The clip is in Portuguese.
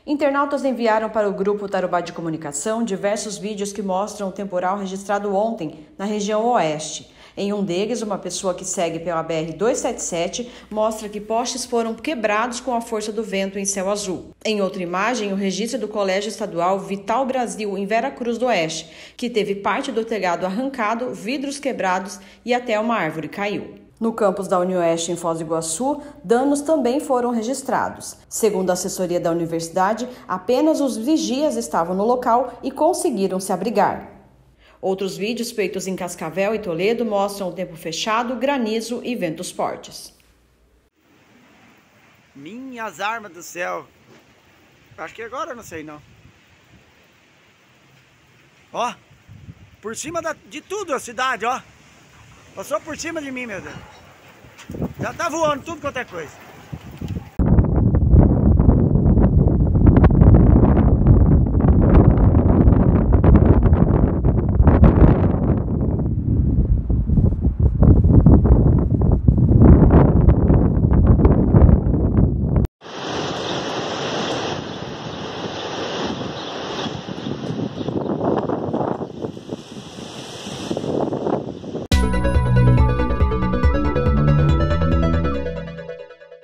Internautas enviaram para o grupo Tarobá de Comunicação diversos vídeos que mostram o temporal registrado ontem na região oeste. Em um deles, uma pessoa que segue pela BR-277 mostra que postes foram quebrados com a força do vento em céu azul. Em outra imagem, o registro do Colégio Estadual Vital Brasil em Vera Cruz do Oeste, que teve parte do telhado arrancado, vidros quebrados e até uma árvore caiu. No campus da UniOeste em Foz do Iguaçu, danos também foram registrados. Segundo a assessoria da universidade, apenas os vigias estavam no local e conseguiram se abrigar. Outros vídeos feitos em Cascavel e Toledo mostram o tempo fechado, granizo e ventos fortes. Minhas armas do céu! Acho que agora eu não sei não. Ó, por cima de tudo a cidade, ó. Passou por cima de mim, meu Deus. Já tá voando tudo quanto é coisa.